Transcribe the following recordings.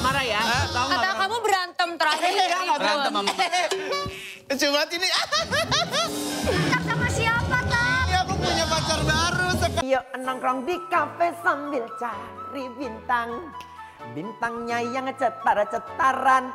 marah-marah ya. Kata kamu berantem terakhir. Berantem sama. Coba ini. Sama siapa, Tam? Iya, aku punya pacar baru. Yuk nongkrong di kafe sambil cari bintang. Bintangnya yang cetar-cetaran.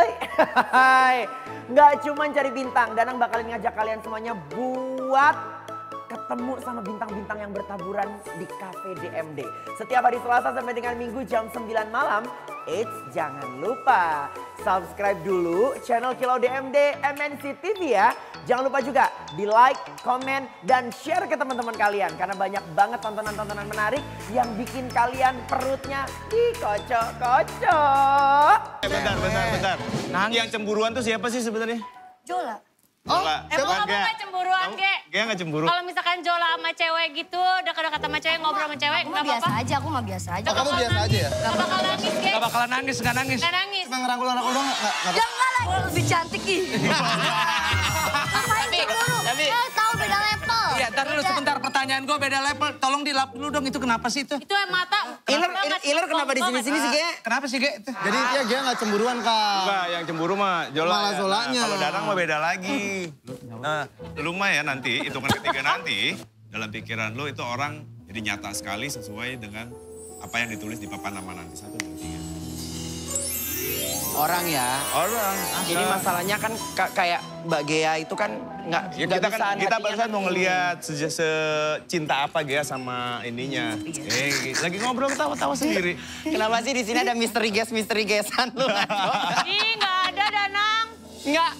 Nggak cuma cari bintang, Danang bakalin ngajak kalian semuanya buat ketemu sama bintang-bintang yang bertaburan di Cafe DMD. Setiap hari Selasa sampai dengan Minggu jam 9 malam. Eits, jangan lupa subscribe dulu channel Kilau DMD MNC TV ya. Jangan lupa juga di like, komen, dan share ke teman-teman kalian. Karena banyak banget tontonan-tontonan menarik yang bikin kalian perutnya dikocok-kocok. Bentar. Yang cemburuan tuh siapa sih sebenarnya? Jola. Jola. Emang kamu gak cemburuan, Ge? Gak nggak cemburu. Kalau misalkan Jola sama cewek gitu, dekat-dekat sama cewek, ngobrol sama cewek, Aku nggak mah biasa apa-apa? aja, aku mah biasa aja. Oh, kamu biasa aja ya? Gak bakal nangis, Ge? Gak bakalan nangis, gak nangis. Gak nangis. Cuma ngerangkul-ngerangkul doang nggak? Jangan lah, lebih cantik ih. Ngapain cemburu? Tahu beda level. Iya, ntar dulu sebentar pertanyaan gue beda level. Tolong dilap dulu dong, itu kenapa sih itu? Itu yang mata. Iler kenapa di sini-sini sih, Ge? Kenapa sih, Ge? Jadi dia nggak cemburuan, Kak. Enggak, yang cemburu mah Jola. Malah Zolanya. Kalau Danang mah beda lagi. Nah, lu mah ya nanti, hitungan ketiga nanti, dalam pikiran lu itu orang jadi nyata sekali sesuai dengan apa yang ditulis di papan nama nanti. 1, 2, 3. Orang ya. Orang. Ini masalahnya kan kayak Mbak Gea itu kan nggak Ya, kita barusan mau ngelihat secinta apa Gea sama ininya. Lagi ngobrol ketawa-tawa sendiri. Kenapa sih di sini ada misteri gesan lu? Ih, nggak ada, Danang. Enggak.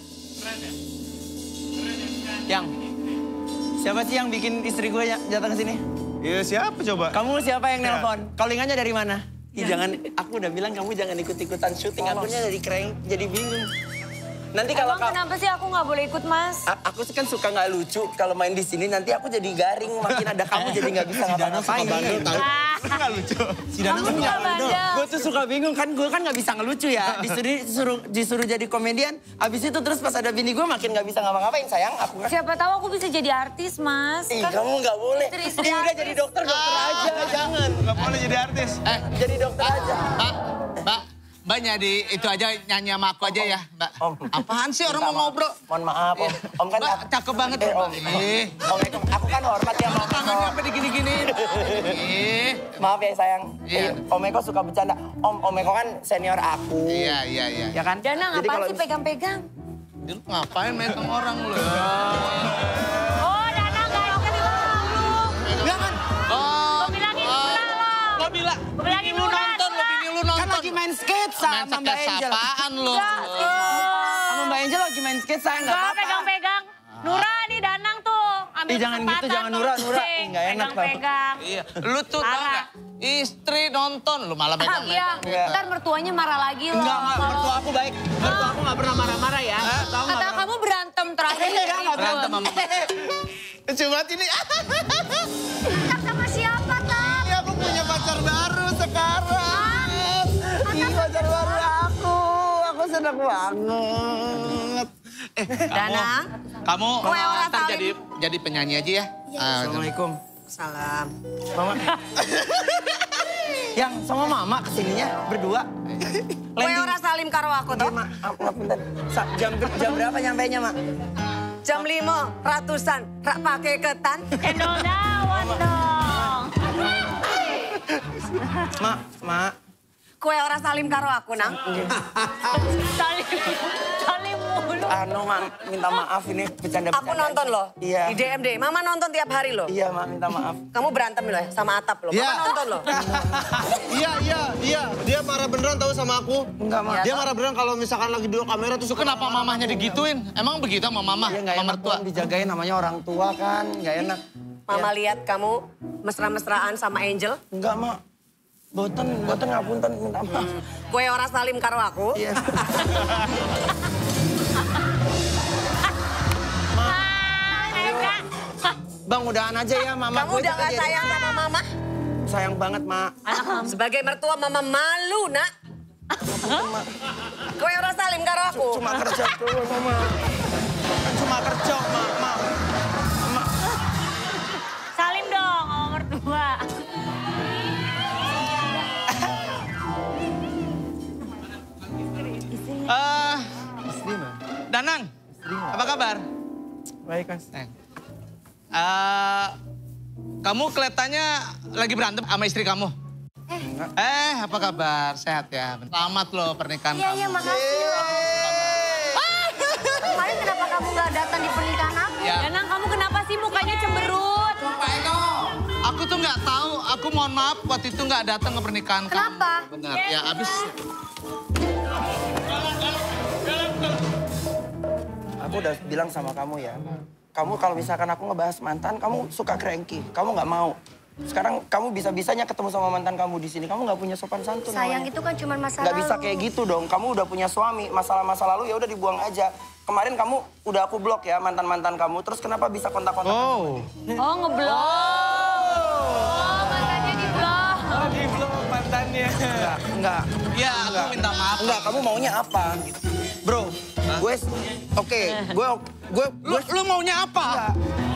Yang siapa sih yang bikin istri gue datang ke sini? Iya siapa coba? Kamu siapa yang Ya. nelpon? Callingannya dari mana? Jangan, aku udah bilang kamu jangan ikut-ikutan syuting. Akunya dari keren, jadi bingung. Nanti kalau Emang kenapa sih aku nggak boleh ikut, Mas? aku sih kan suka nggak lucu kalau main di sini. Nanti aku jadi garing, makin ada kamu jadi nggak bisa ngapa-ngapain. Nggak lucu. Si Danang Kamu suka bandel. Gue tuh suka bingung kan, gue kan nggak bisa ngelucu ya. Disuruh jadi komedian. Abis itu terus pas ada bini gue makin nggak bisa ngapa-ngapain, sayang. Aku kan. Siapa tahu aku bisa jadi artis, Mas. Ih, Kan kamu nggak boleh. istri-istri Udah artis. jadi dokter aja, jangan. Nggak boleh jadi artis. Jadi dokter aja. Mbak jadi itu aja nyanyi sama aku aja ya, Mbak. Om. Apaan sih orang mau ngobrol? Mohon maaf, Om. Om kan Mbak, cakep banget. Om. Om, aku kan hormat ya, Om. Tangannya apa digini-gini? Maaf ya, sayang. Iya. Om Eko suka bercanda. Om Eko kan senior aku. Iya. Ya kan? Danang, Jadi apaan kalau sih pegang-pegang? Lu ngapain megang orang lu? Oh, Danang gak ikut itu dulu. Enggak kan? Oh. Gue bilangin murah loh. Lo bilang. Gue bilangin Lu murah. nonton, lo bini lu nonton. Kan lagi main sketsa Main sama Mbak sketsa Angel. apaan lu? Sama Mbak Angel lagi main sketsa, nggak Gak apa-apa. pegang-pegang. Nura nih Danang tuh. Ambil Ih, jangan gitu, kesempatan jangan tuh. Nura. Ih, nggak enak, Pak. Pegang-pegang. Iya, lu tuh tau Parah. gak? Istri nonton, lu malah Iya, megang-megang. ntar mertuanya marah lagi loh. Enggak, mertua aku baik. Mertua aku gak pernah marah-marah ya. Tahu Kata kamu berantem terakhir. Berantem sama Coba ini. Sama siapa, Tam? Iya, aku punya pacar baru sekarang. Ih, pacar baru aku. Aku senang banget. Danang. Kamu Kue orang ntar salim. jadi penyanyi aja ya. Assalamualaikum. Salam. Mama. Yang sama Mama kesininya berdua. Kue orang salim karo aku Iya, toh. Mak. Maaf, bentar. Jam berapa nyampainya, Mak? Jam 5 ratusan, rak pakai ketan. Cendol dawet dong. Mak. Kue orang salim karo aku, Nang. Salim mulu. Mak, minta maaf ini bercanda. Aku nonton loh. Iya. Di DMD. Mama nonton tiap hari loh. Iya, Mak, minta maaf. Kamu berantem loh ya sama Atap loh. Iya. Mama nonton loh. Iya. Dia marah beneran tahu sama aku. Enggak, Mak. Dia marah beneran kalau misalkan lagi dua kamera tuh suka. Kenapa mamahnya digituin? Emang begitu sama mamah? Iya, nggak Sama enak mertua? dong dijagain, namanya orang tua kan. Nggak enak. Mama lihat kamu mesra-mesraan sama Angel. Enggak, Mak. Boten ngapunten, minta maaf. Kue orang salim karo aku. Iya. Bang, udahan aja ya, Mama. Kamu udah gak sayang sama Mama? Sayang banget, Mak. Sebagai mertua Mama malu, Nak. Kue orang salim karo aku. Cuma kerja tuh, Mama. Cuma kerja, Mak. Salim dong sama mertua. Istri mah. Danang, apa kabar? Baik, Mas. Kamu kelihatannya lagi berantem sama istri kamu. Apa kabar? Sehat ya? Selamat loh pernikahan kamu. Iya, makasih loh. Kemarin kenapa kamu nggak datang di pernikahan aku? Ya. Danang, kamu kenapa sih mukanya cemberut? Aku tuh nggak tahu, aku mohon maaf waktu itu nggak datang ke pernikahan Kenapa? kamu. Benar, ya abis. Aku udah bilang sama kamu ya. Kamu kalau misalkan aku ngebahas mantan, kamu suka cranky. Kamu nggak mau. Sekarang kamu bisa-bisanya ketemu sama mantan kamu di sini. Kamu nggak punya sopan santun. Sayang, namanya. itu kan cuma masa Nggak lalu. bisa kayak gitu dong. Kamu udah punya suami. Masalah-masa lalu ya udah dibuang aja. Kemarin kamu udah aku blok ya mantan-mantan kamu. Terus kenapa bisa kontak-kontak? Oh. Oh, ngeblok. Oh, mantannya di-blok. Di-blok mantannya. Enggak. Ya, aku minta maaf. Enggak, kamu maunya apa? Bro, gue oke, Lu maunya apa?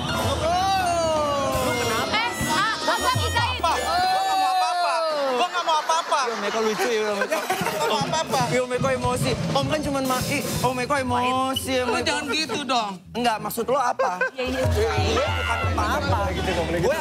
Apa pisahin? Gua nggak mau apa-apa. Yo, Meko lucu ya, Meko. Yo, Meko emosi. Om kan cuma Om Meko emosi. Lu jangan gitu dong. Enggak, maksud lo apa? Gue bukan apa-apa gitu dong. Gue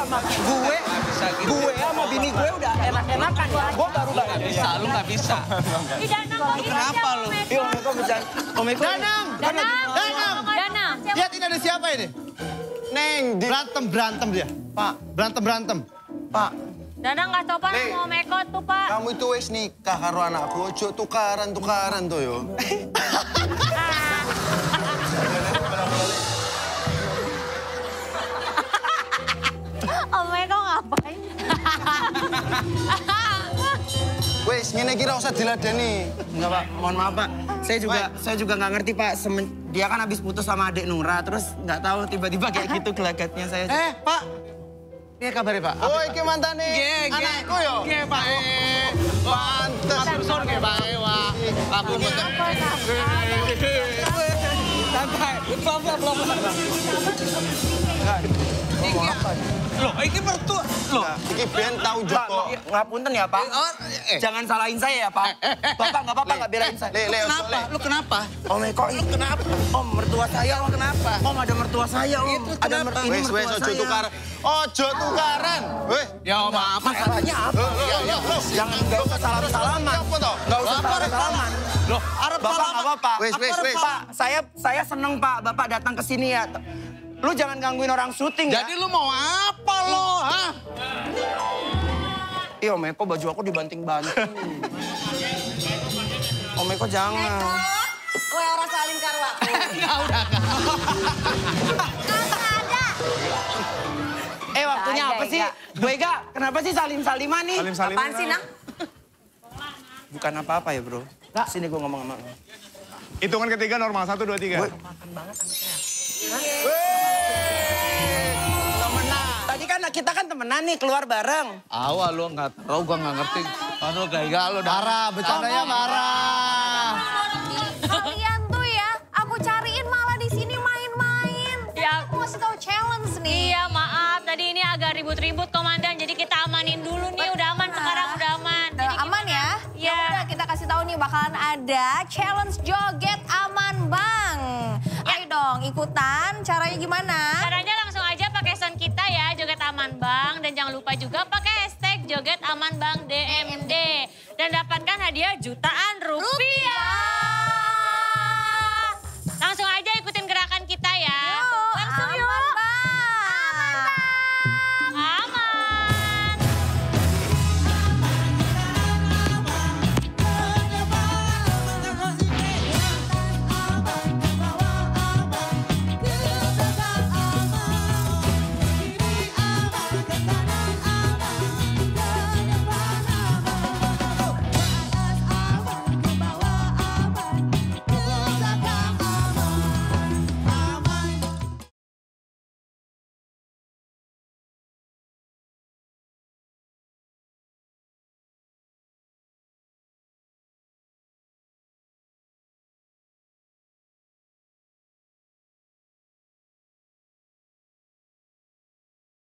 sama bini gue udah enak-enakan ya. Gue baru banget. Bisa, lu nggak bisa. Ih, Danang, kok gitu Kenapa aja, lu? Om Eko? Yo, Meko bercanda. Om Meko. Danang! Danang. Lihat ini ada siapa ini? Neng, berantem dia. Pak, berantem. Pak, Danang nggak sopan sama Om Eko tuh, Pak. Kamu itu wis nikah karo anakku, ojo tukaran tuh yo. Om Eko ngapain? Wis, ngene iki ora usah diladeni. enggak Pak, mohon maaf Pak. Saya juga nggak ngerti Pak. Dia kan habis putus sama adik Nura, terus nggak tahu tiba-tiba kayak gitu gelagatnya saya. Pak. Ini kabarnya, Pak. Oh, iki mantane. Anakku yo. Ge, Pak. Pantes. Sur ge, Pak. Wah. Aku betul. Santai. Belum. Loh, ini mertua. Loh. Iki ben tau Pak, Joko. ngapunten ya Pak. Jangan salahin saya ya Pak. Bapak nggak apa-apa nggak belain saya. Kenapa? Lu kenapa? Om Eko, kenapa? Om, mertua saya Om. Kenapa? Om, ada mertua saya Om. Ada ini Wis, mertua ojo saya. tukaran. Ojo tukaran. Weh. Ya, maaf. Masalahnya apa? Jangan nggak usah salam-salaman. Nggak usah salam-salaman. Loh, arep Bapak nggak apa-apa. Wis. Pak, saya seneng Pak. Bapak datang ke sini ya. Lu jangan gangguin orang syuting ya. Jadi lu mau apa lo, hah? Iya, Om Eko baju aku dibanting-banting. Om Eko jangan. Kowe ora saling karo aku. Ya udah. Waktunya Enggak, apa sih? Bu Ega, kenapa sih salim-saliman nih? Apaan sih, Nang? Bukan apa-apa ya, Bro. Sini gue ngomong sama lu. Hitungan ketiga normal, 1, 2, 3. Temenan. Tadi kan kita kan temenan nih, keluar bareng. Awal lu nggak tahu, gua nggak ngerti. Aduh, gaya lu darah, bercandanya marah. Kalian tuh ya, aku cariin malah di sini main-main. Ya. Aku ngasih tahu challenge nih. Iya maaf, tadi ini agak ribut-ribut Komandan. Jadi kita amanin dulu nih, udah aman sekarang, udah aman. Jadi Aman ya? Iya. Ya udah kita kasih tahu nih bakalan ada challenge joget aman bang. Ayo dong ikutan. Caranya gimana? Caranya langsung aja pakai sound kita ya, Joget Aman Bang. Dan jangan lupa juga pakai hashtag Joget Aman Bang DMD. Dan dapatkan hadiah jutaan rupiah.